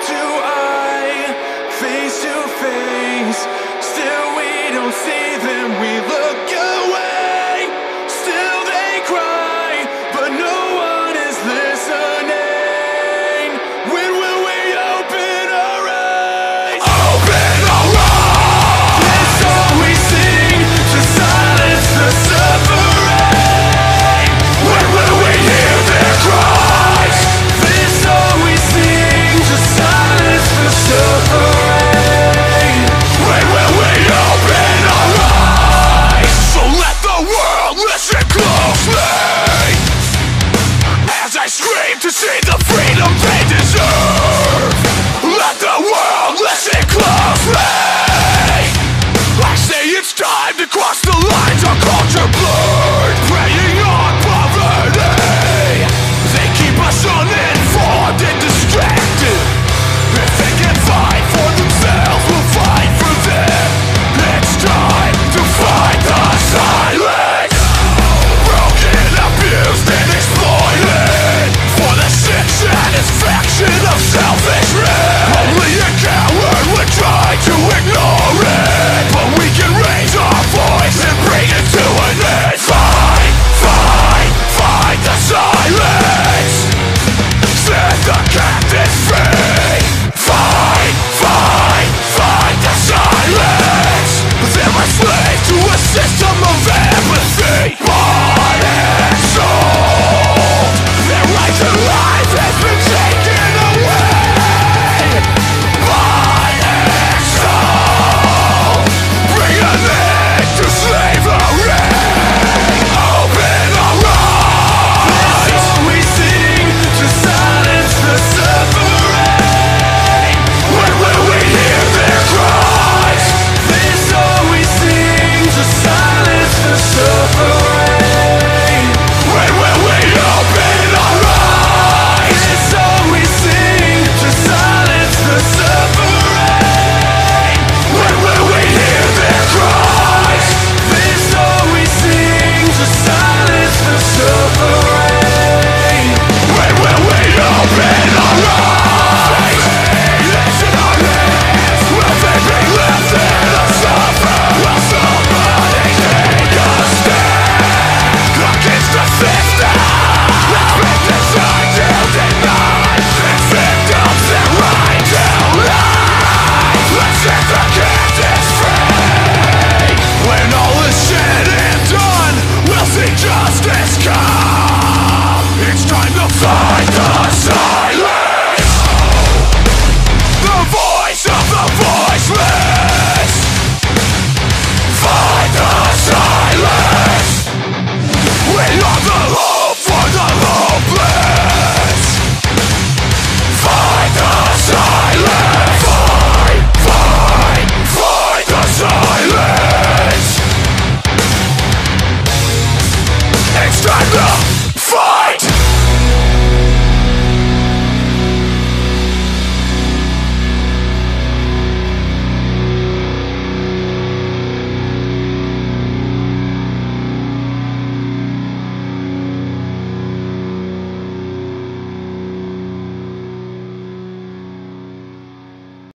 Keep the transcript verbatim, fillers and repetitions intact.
to eye, face to face. Still we don't see them, we look away. Still they cry, but no one is listening. When will we open our eyes? Open our eyes! This song we sing to silence the suffering. When will we hear their cries? This song we sing to silence the suffering. When will we open our eyes? So let the world listen closely as I scream to see the freedom they deserve. Let the world listen closely. I say it's time to cross the lines our culture blurred, preying on poverty. They keep us uninformed and distracted. If they can fight for themselves, we'll fight for them. It's time to fight the silence. Broken, abused and exploited for the sick satisfaction of selfishness. Only a coward would try to ignore it, but we can raise our voice and bring it to an end. Fight, fight, fight the silence. Set the captives free. Fight, fight, fight the silence. They're a slave to a system of apathy. Bought and sold. Their right to life has been taken away. Bought and sold. Bring an end to slavery. Open our eyes. This song we sing to silence the suffering. When will we hear their cries? This song we sing to silence the suffering. When will we open our eyes? This song we sing to silence the suffering. When will we hear their cries? This song we sing to silence the suffering. When will we open our eyes? It's in our hands. Will they be left there to suffer? Will somebody take a stand against the system that's been designed to deny its victims their right to life? Let's set the captives free. When all is said and done, we'll see justice come. It's time to fight the silence. The voice of the voiceless. Fight the silence. We are the hope for the hopeless. Fight the silence. Fight, fight, fight the silence. It's time to